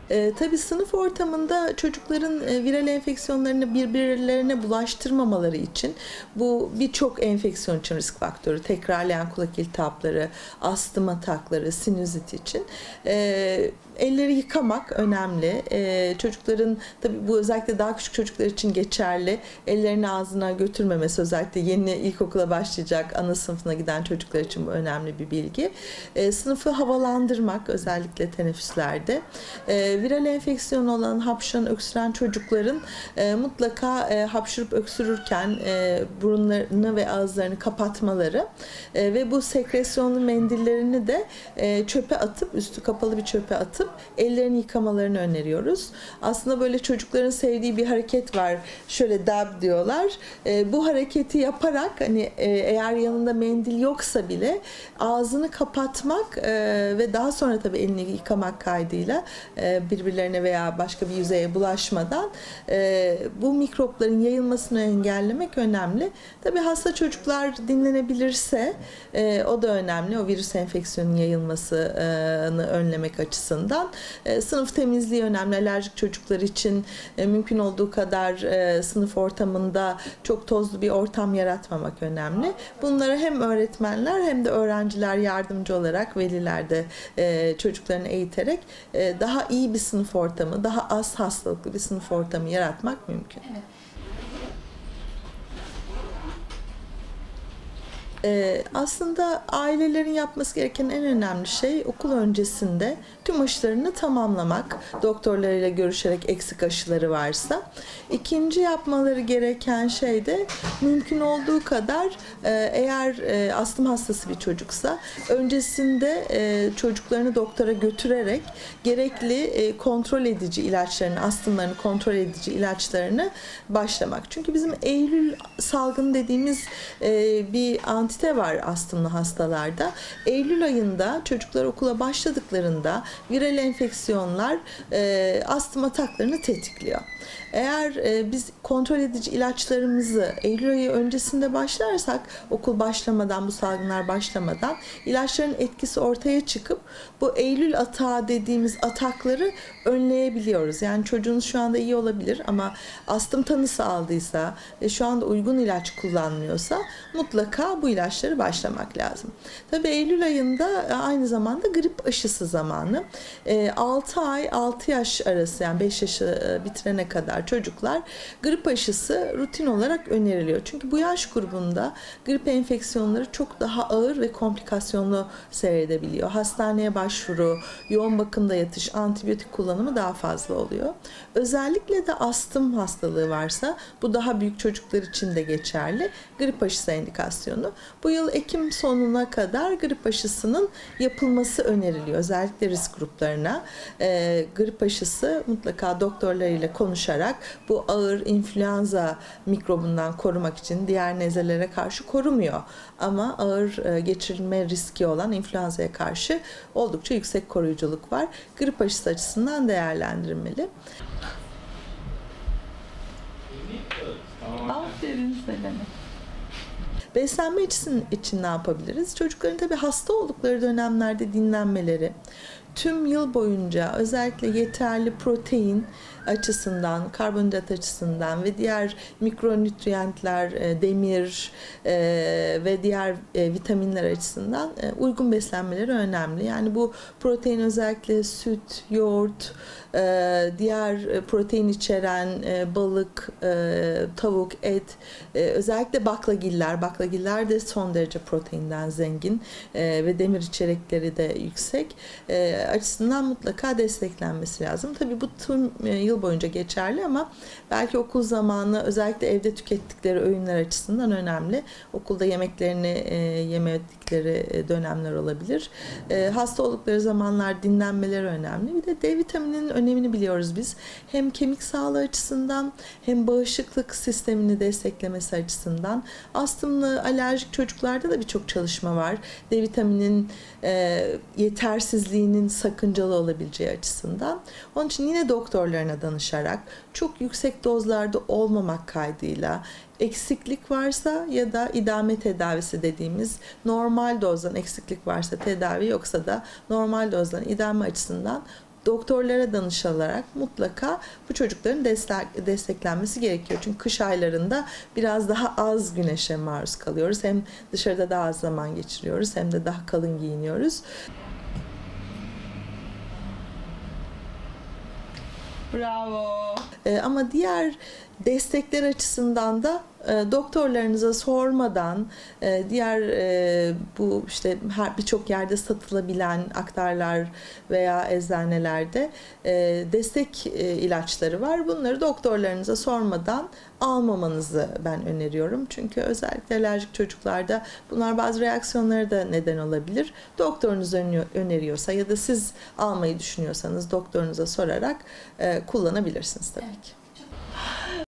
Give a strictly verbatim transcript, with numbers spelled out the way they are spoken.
E, tabii sınıf ortamında çocukların e, viral enfeksiyonlarını birbirlerine bulaştırmamaları için bu birçok enfeksiyon için risk faktörü, tekrarlayan kulak iltihapları, astım atakları, sinüzit için. E, Elleri yıkamak önemli. Ee, çocukların, tabii bu özellikle daha küçük çocuklar için geçerli. Ellerini ağzına götürmemesi, özellikle yeni ilkokula başlayacak, ana sınıfına giden çocuklar için bu önemli bir bilgi. Ee, sınıfı havalandırmak, özellikle teneffüslerde. Ee, viral enfeksiyon olan, hapşıran, öksüren çocukların e, mutlaka e, hapşırıp öksürürken e, burunlarını ve ağızlarını kapatmaları e, ve bu sekresyonlu mendillerini de e, çöpe atıp, üstü kapalı bir çöpe atıp ellerini yıkamalarını öneriyoruz. Aslında böyle çocukların sevdiği bir hareket var. Şöyle dab diyorlar. E, bu hareketi yaparak, hani e, eğer yanında mendil yoksa bile ağzını kapatmak e, ve daha sonra tabii elini yıkamak kaydıyla e, birbirlerine veya başka bir yüzeye bulaşmadan e, bu mikropların yayılmasını engellemek önemli. Tabii hasta çocuklar dinlenebilirse e, o da önemli. O virüs enfeksiyonun yayılmasını önlemek açısından. E, sınıf temizliği önemli. Alerjik çocuklar için e, mümkün olduğu kadar e, sınıf ortamında çok tozlu bir ortam yaratmamak önemli. Bunlara hem öğretmenler hem de öğrenciler yardımcı olarak, veliler de e, çocuklarını eğiterek e, daha iyi bir sınıf ortamı, daha az hastalıklı bir sınıf ortamı yaratmak mümkün. Evet. Ee, aslında ailelerin yapması gereken en önemli şey okul öncesinde tüm aşılarını tamamlamak, doktorlarıyla görüşerek eksik aşıları varsa. İkinci yapmaları gereken şey de mümkün olduğu kadar e, eğer e, astım hastası bir çocuksa öncesinde e, çocuklarını doktora götürerek gerekli e, kontrol edici ilaçlarını, astımlarını kontrol edici ilaçlarını başlamak. Çünkü bizim Eylül salgını dediğimiz e, bir antite var astımlı hastalarda. Eylül ayında çocuklar okula başladıklarında viral enfeksiyonlar e, astım ataklarını tetikliyor. Eğer e, biz kontrol edici ilaçlarımızı Eylül ayı öncesinde başlarsak, okul başlamadan, bu salgınlar başlamadan ilaçların etkisi ortaya çıkıp bu Eylül atağı dediğimiz atakları önleyebiliyoruz. Yani çocuğunuz şu anda iyi olabilir ama astım tanısı aldıysa ve şu anda uygun ilaç kullanmıyorsa mutlaka bu ilaçları başlamak lazım. Tabii Eylül ayında aynı zamanda grip aşısı zamanı. altı ay altı yaş arası, yani beş yaşı bitirene kadar çocuklar grip aşısı rutin olarak öneriliyor. Çünkü bu yaş grubunda grip enfeksiyonları çok daha ağır ve komplikasyonlu seyredebiliyor. Hastaneye başvuru, yoğun bakımda yatış, antibiyotik kullanımı daha fazla oluyor. Özellikle de astım hastalığı varsa, bu daha büyük çocuklar için de geçerli, grip aşısı indikasyonu. Bu yıl Ekim sonuna kadar grip aşısının yapılması öneriliyor. Özellikle risk gruplarına. E, grip aşısı mutlaka doktorlarıyla konuşarak bu ağır influenza mikrobundan korumak için, diğer nezelere karşı korumuyor. Ama ağır e, geçirilme riski olan influenza'ya karşı oldukça yüksek koruyuculuk var. Grip aşısı açısından değerlendirilmeli. Aferin Selene. Beslenme için, için ne yapabiliriz? Çocukların tabii hasta oldukları dönemlerde dinlenmeleri, tüm yıl boyunca özellikle yeterli protein açısından, karbonhidrat açısından ve diğer mikronütriyentler, demir ve diğer vitaminler açısından uygun beslenmeleri önemli. Yani bu protein özellikle süt, yoğurt, diğer protein içeren balık, tavuk, et, özellikle baklagiller, baklagiller de son derece proteinden zengin ve demir içerikleri de yüksek açısından mutlaka desteklenmesi lazım. Tabii bu tüm yıl boyunca geçerli ama belki okul zamanı özellikle evde tükettikleri öğünler açısından önemli. Okulda yemeklerini e, yemedikleri dönemler olabilir. E, hasta oldukları zamanlar dinlenmeleri önemli. Bir de D vitamininin önemini biliyoruz biz. Hem kemik sağlığı açısından hem bağışıklık sistemini desteklemesi açısından. Astımlı, alerjik çocuklarda da birçok çalışma var. D vitaminin e, yetersizliğinin sakıncalı olabileceği açısından. Onun için yine doktorlarına danışarak, çok yüksek dozlarda olmamak kaydıyla, eksiklik varsa ya da idame tedavisi dediğimiz normal dozdan eksiklik varsa tedavi, yoksa da normal dozdan idame açısından doktorlara danışılarak mutlaka bu çocukların destek, desteklenmesi gerekiyor. Çünkü kış aylarında biraz daha az güneşe maruz kalıyoruz. Hem dışarıda daha az zaman geçiriyoruz hem de daha kalın giyiniyoruz. Bravo. Ee, ama diğer destekler açısından da e, doktorlarınıza sormadan e, diğer e, bu işte her birçok yerde satılabilen aktarlar veya eczanelerde e, destek e, ilaçları var. Bunları doktorlarınıza sormadan almamanızı ben öneriyorum. Çünkü özellikle alerjik çocuklarda bunlar bazı reaksiyonlara da neden olabilir. Doktorunuz öneriyorsa ya da siz almayı düşünüyorsanız doktorunuza sorarak e, kullanabilirsiniz tabii ki.